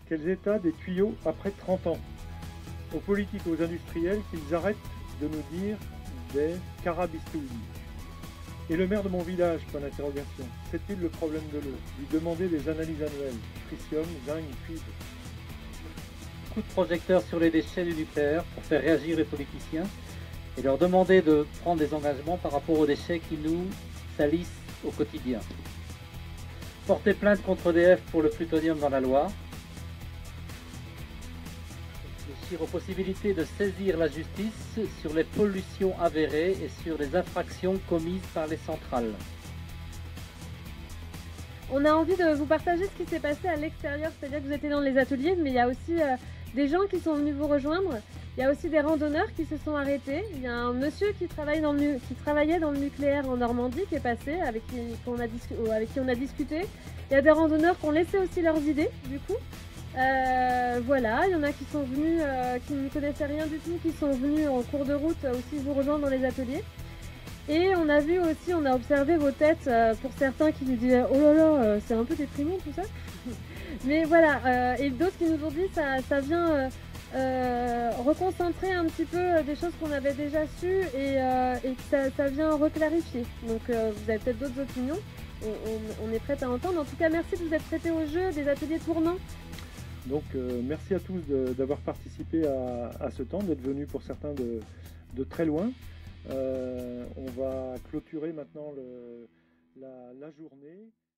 Quels états des tuyaux après 30 ans? Aux politiques, aux industriels, qu'ils arrêtent de nous dire des carabistouilles. Et le maire de mon village, point d'interrogation. C'est-il le problème de l'eau? Lui demander des analyses annuelles. Tritium, zinc, cuivre. Coup de projecteur sur les déchets du nucléaire pour faire réagir les politiciens et leur demander de prendre des engagements par rapport aux déchets qui nous salissent au quotidien. Porter plainte contre EDF pour le plutonium dans la Loire. Réfléchir aux possibilités de saisir la justice sur les pollutions avérées et sur les infractions commises par les centrales. On a envie de vous partager ce qui s'est passé à l'extérieur, c'est-à-dire que vous étiez dans les ateliers, mais il y a aussi des gens qui sont venus vous rejoindre. Il y a aussi des randonneurs qui se sont arrêtés. Il y a un monsieur qui travaillait dans le nucléaire en Normandie qui est passé, avec qui on a discuté. Il y a des randonneurs qui ont laissé aussi leurs idées, du coup. Voilà, il y en a qui sont venus, qui ne connaissaient rien du tout, qui sont venus en cours de route aussi vous rejoindre dans les ateliers. Et on a vu aussi, on a observé vos têtes, pour certains qui nous disaient « Oh là là, c'est un peu déprimant tout ça ». Mais voilà, et d'autres qui nous ont dit ça vient reconcentrer un petit peu des choses qu'on avait déjà sues et que ça vient reclarifier. Donc vous avez peut-être d'autres opinions, on est prêt à entendre. En tout cas, merci de vous être prêtés au jeu des ateliers tournants. Donc merci à tous d'avoir participé à ce temps, d'être venus pour certains de très loin. On va clôturer maintenant la journée.